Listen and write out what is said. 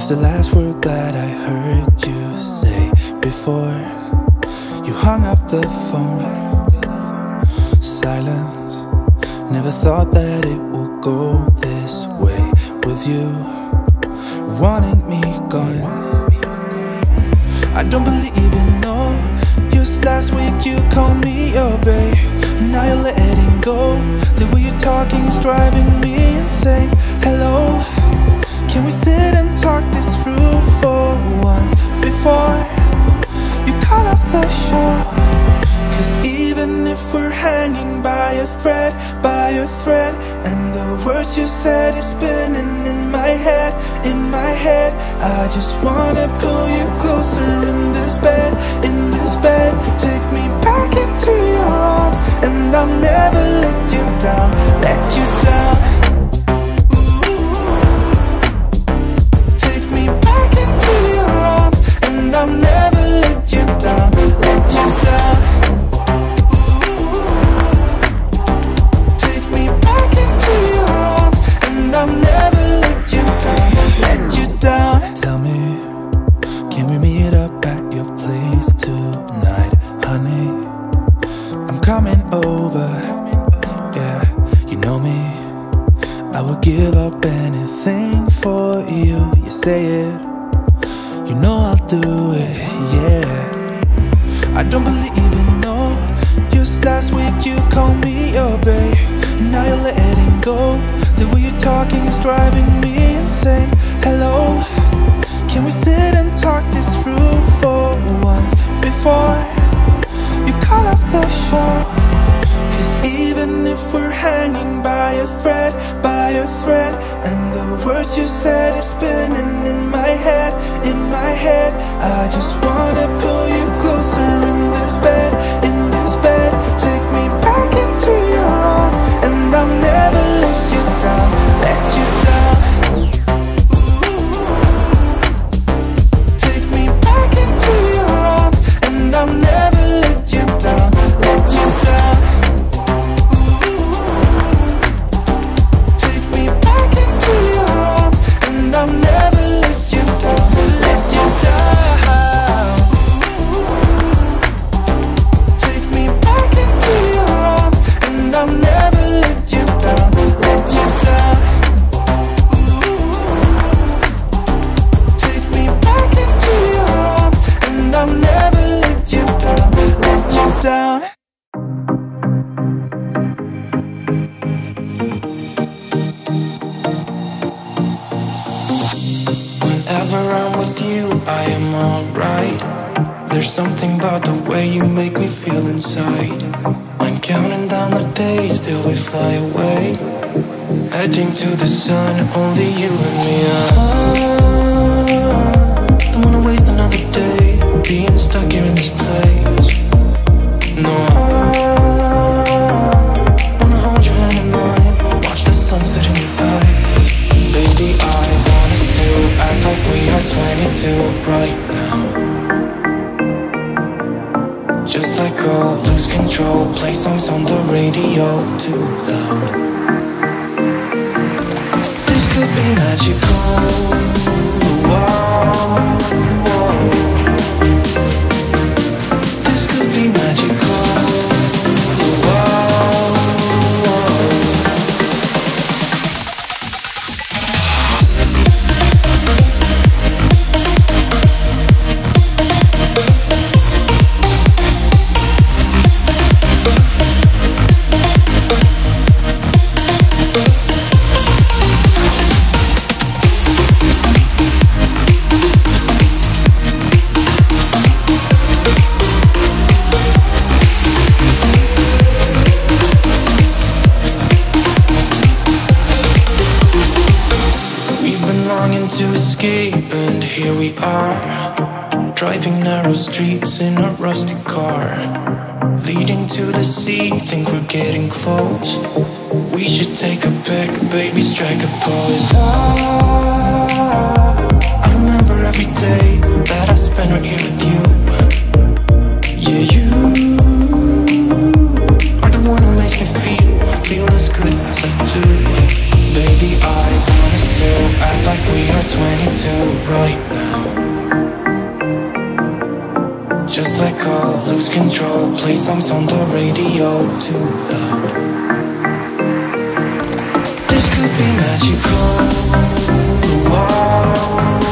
was the last word that I heard you say before you hung up the phone? Silence. Never thought that it would go this way with you wanting me gone. I don't believe in no. Just last week you called me your babe, and now you're letting go. The way you're talking is driving me insane. Hello, can we sit and talk this through for once before you call off the show? Cause even if we're hanging by a thread, and the words you said is spinning in my head, I just wanna pull you closer in this bed, take me back into your arms, and I'll never let you down, Take me back into your arms, and I'll never let you down, Take me back into your arms, and I'll never let you down, Tell me, can we meet up at your place tonight, honey? I'm coming over, yeah, you know me. I would give up anything for you. You say it, you know I'll do it, yeah. I don't believe in no. Just last week you called me your babe, and now you're letting go. The way you're talking is driving me insane. Hello, can we sit and talk this through for once before you call off the show? Cause even if we're hanging by a thread, and the words you said is spinning in my head, I just wanna pull you closer in this bed, take me back into your arms, and I'll never let you down, Take me back into your arms, and I'll never let you down, Take me back into your arms, and I'll never let you down, Take me back into your arms, and I'll never let you down, Take me back into your arms, and I'll never let you down, Whenever I'm with you, I am alright. There's something about the way you make me feel inside. I'm counting down the days till we fly away, heading to the sun, only you and me. Don't wanna waste another day being stuck here in this place. No, wanna hold your hand in mine, watch the sunset in your eyes. Baby, I want us to act like we are 22 right now. Just let go, lose control, play songs on the radio too loud. This could be magical. Whoa, whoa. This could be magical. Whoa, whoa. To escape, and here we are, driving narrow streets in a rusty car, leading to the sea, think we're getting close. We should take a pic, baby, strike a pose. I remember every day that I spent right here with you. Yeah, you are the one who makes me feel as good as I do. Baby, I want us to act like we are 22 right now. Just let go, lose control, play songs on the radio too loud. This could be magical. Wow.